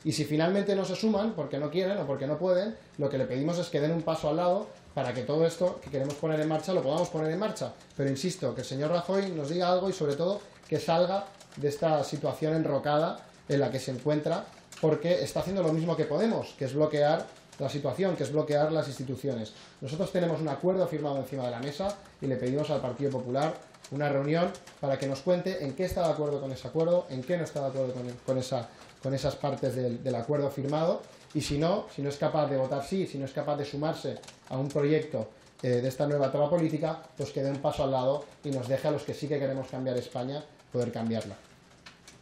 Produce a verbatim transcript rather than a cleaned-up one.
Y si finalmente no se suman, porque no quieren o porque no pueden, lo que le pedimos es que den un paso al lado para que todo esto que queremos poner en marcha lo podamos poner en marcha. Pero insisto, que el señor Rajoy nos diga algo y sobre todo que salga de esta situación enrocada en la que se encuentra, porque está haciendo lo mismo que Podemos, que es bloquear la situación, que es bloquear las instituciones. Nosotros tenemos un acuerdo firmado encima de la mesa y le pedimos al Partido Popular una reunión para que nos cuente en qué está de acuerdo con ese acuerdo, en qué no está de acuerdo con, con, esa, con esas partes del, del acuerdo firmado, y si no, si no es capaz de votar sí, si no es capaz de sumarse a un proyecto eh, de esta nueva etapa política, pues que dé un paso al lado y nos deje a los que sí que queremos cambiar España poder cambiarla.